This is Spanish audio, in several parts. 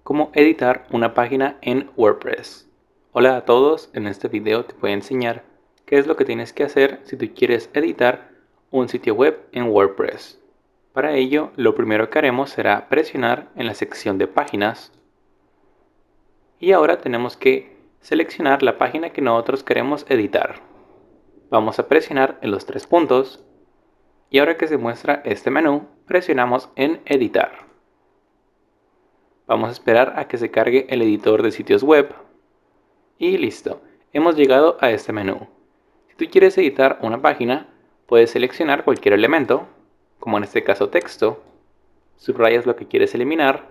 cómo editar una página en WordPress. Hola a todos, en este video te voy a enseñar qué es lo que tienes que hacer si tú quieres editar un sitio web en WordPress. Para ello, lo primero que haremos será presionar en la sección de páginas y ahora tenemos que seleccionar la página que nosotros queremos editar. Vamos a presionar en los tres puntos y ahora que se muestra este menú, presionamos en editar. Vamos a esperar a que se cargue el editor de sitios web. Y listo, hemos llegado a este menú. Si tú quieres editar una página, puedes seleccionar cualquier elemento, como en este caso texto, subrayas lo que quieres eliminar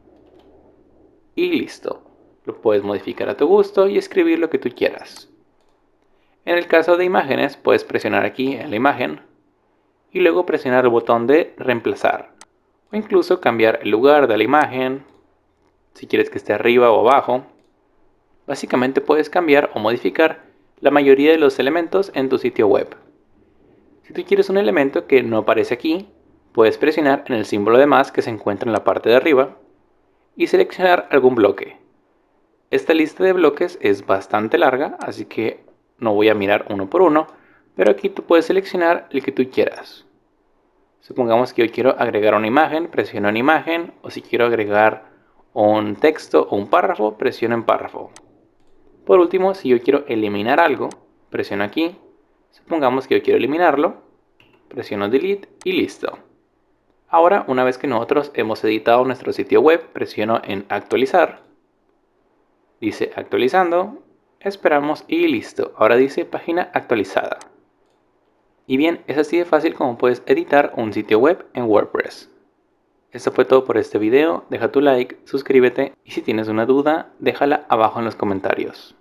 y listo. Lo puedes modificar a tu gusto y escribir lo que tú quieras. En el caso de imágenes, puedes presionar aquí en la imagen y luego presionar el botón de reemplazar o incluso cambiar el lugar de la imagen, si quieres que esté arriba o abajo. Básicamente puedes cambiar o modificar la mayoría de los elementos en tu sitio web. Si tú quieres un elemento que no aparece aquí, puedes presionar en el símbolo de más que se encuentra en la parte de arriba y seleccionar algún bloque. Esta lista de bloques es bastante larga, así que no voy a mirar uno por uno, pero aquí tú puedes seleccionar el que tú quieras. Supongamos que yo quiero agregar una imagen, presiono en imagen, o si quiero agregar un texto o un párrafo, presiono en párrafo. Por último, si yo quiero eliminar algo, presiono aquí. Supongamos que yo quiero eliminarlo, presiono delete y listo. Ahora, una vez que nosotros hemos editado nuestro sitio web, presiono en actualizar. Dice actualizando, esperamos y listo. Ahora dice página actualizada. Y bien, es así de fácil como puedes editar un sitio web en WordPress. Esto fue todo por este video, deja tu like, suscríbete y si tienes una duda, déjala abajo en los comentarios.